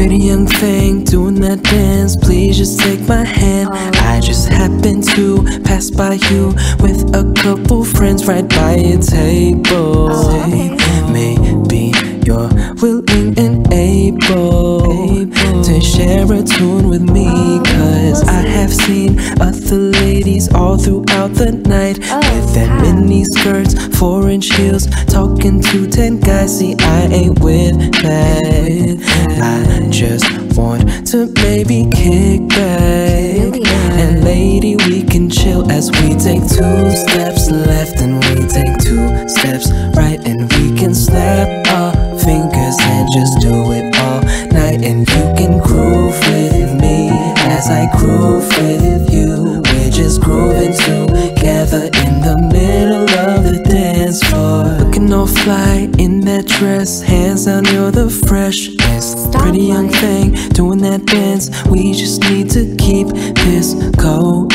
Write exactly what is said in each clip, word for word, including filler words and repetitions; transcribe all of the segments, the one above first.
Pretty young thing doing that dance, please just take my hand. I just happened to pass by you with a couple friends right by a table. Oh, okay. Maybe you're willing and able to share a tune with me, cause I have seen other ladies all throughout the night with their mini skirts, four inch heels, talking to ten guys. See, I ain't with that. I just want to maybe kick back, and lady, we can chill as we take two steps left and we take two steps right, and we can snap our fingers and just do it all night. And you can groove with me as I groove with you. We're just grooving together in the middle of the dance floor. Looking all fly in that dress, hands down, you're the freshest. Pretty young thing doing that dance, we just need to keep this going.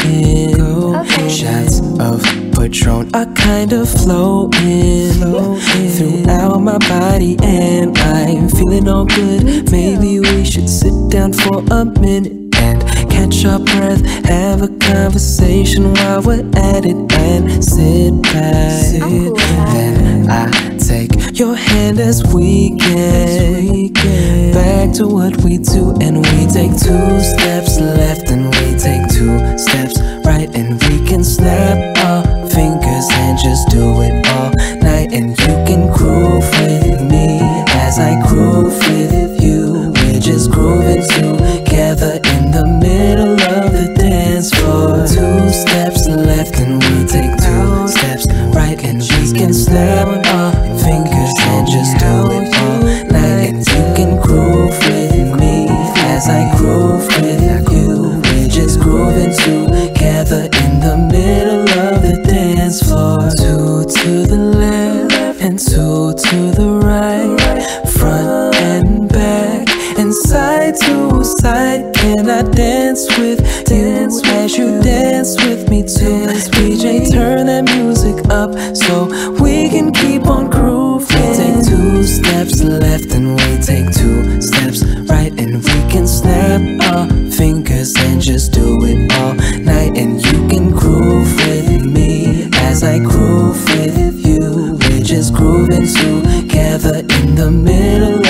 Okay. Shots of Patron are kind of flowing throughout my body, and I'm feeling all good. Maybe we should sit down for a minute and catch our breath, have a conversation while we're at it, and sit back. Cool. Then I take your hand as we get back to what we do, and we take two steps left and we take two steps right, and we can snap our fingers and just do it all night. And you can groove with me as I groove with you. We're just grooving together in the middle of the dance floor. Two steps left and we take two steps right, and we can snap our fingers and just do it all night. And you can groove with me as I groove with you. We're just grooving together in the middle of the dance floor. Two to the left and two to the right, front and back and side to side. Can I dance with you as you dance with me too? D J, turn that music up so we can keep on grooving. We take two steps left and we take two steps right, and we can snap our fingers and just do it all night. And you can groove with me as I groove with you. We're just grooving together in the middle